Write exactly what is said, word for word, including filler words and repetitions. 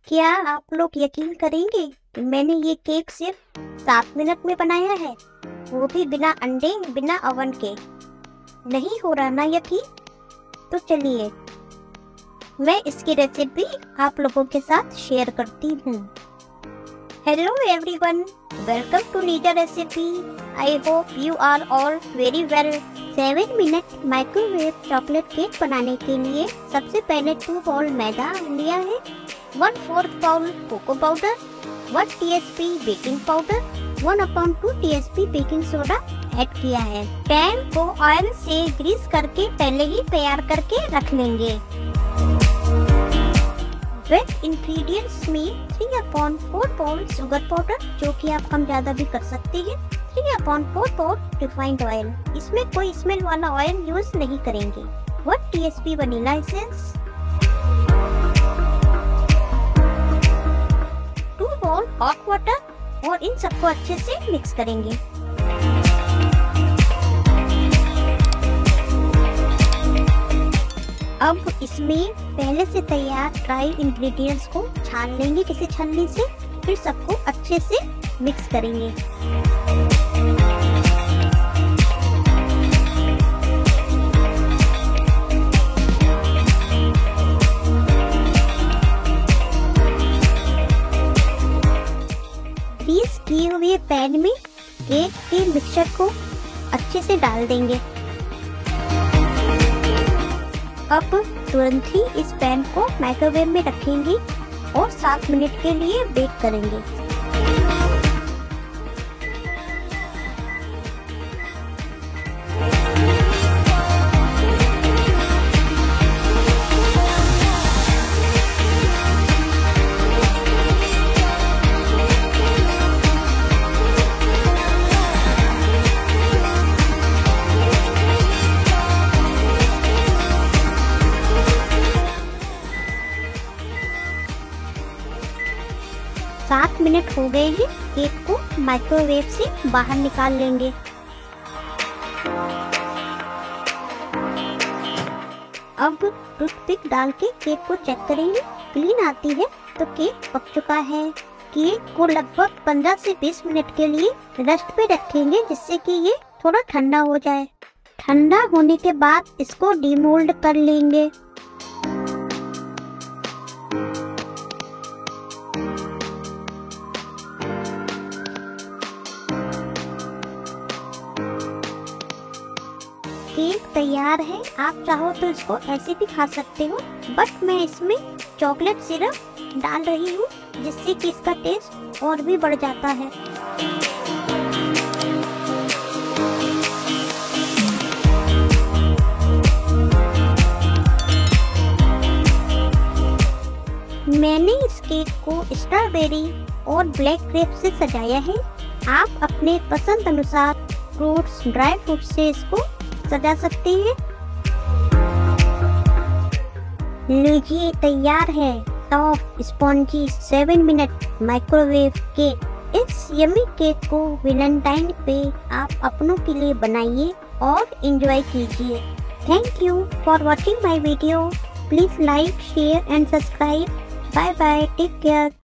क्या आप लोग यकीन करेंगे, मैंने ये केक सिर्फ सात मिनट में बनाया है, वो भी बिना अंडे, बिना ओवन के। नहीं हो रहा ना यकीन? तो चलिए मैं इसकी रेसिपी आप लोगों के साथ शेयर करती हूँ। Hello everyone, welcome to Neeja recipe. I hope you are all very well. Seven minute microwave chocolate cake बनाने के लिए सबसे पहले टू बाउल मैदा लिया है, one fourth bowl cocoa powder, one TSP baking powder, one upon two TSP baking soda add किया है। पैन को ऑयल से ग्रीस करके पहले ही तैयार करके रख लेंगे। वेट इंग्रेडिएंट्स में three upon four bowl sugar powder, जो कि आप कम ज्यादा भी कर सकते हैं, three upon four bowl refined oil, इसमें कोई स्मेल वाला ऑयल यूज नहीं करेंगे, one TSP vanilla essence, two bowl hot water और इन सबको अच्छे से मिक्स करेंगे। अब इसमें पहले से तैयार ड्राई इंग्रेडिएंट्स को छान लेंगे किसी छन्नी से, फिर सबको अच्छे से मिक्स करेंगे। ग्रीस किए हुए पैन में केक के मिक्सचर को अच्छे से डाल देंगे। अब तुरंत ही इस पैन को माइक्रोवेव में रखेंगे और सात मिनट के लिए बेक करेंगे। सात मिनट हो गए हैं, केक को माइक्रोवेव से बाहर निकाल लेंगे। अब टूथपिक डाल के केक को चेक करेंगे, क्लीन आती है तो केक पक चुका है। केक को लगभग पंद्रह से बीस मिनट के लिए रेस्ट पे रखेंगे, जिससे कि ये थोड़ा ठंडा हो जाए। ठंडा होने के बाद इसको डीमोल्ड कर लेंगे। केक तैयार है, आप चाहो तो इसको ऐसे भी खा सकते हो, बट मैं इसमें चॉकलेट सिरप डाल रही हूँ, जिससे कि इसका टेस्ट और भी बढ़ जाता है। मैंने इस केक को स्ट्रॉबेरी और ब्लैक ग्रेप से सजाया है। आप अपने पसंद अनुसार फ्रूट्स, ड्राई फ्रूट से इसको सजा सकते हैं। लीजिए, तैयार है soft spongy seven minute microwave cake. इस यमी केक को वैलेंटाइन पे आप अपनों के लिए बनाइए और एंजॉय कीजिए। Thank you for watching my video. Please like, share and subscribe. Bye bye, take care.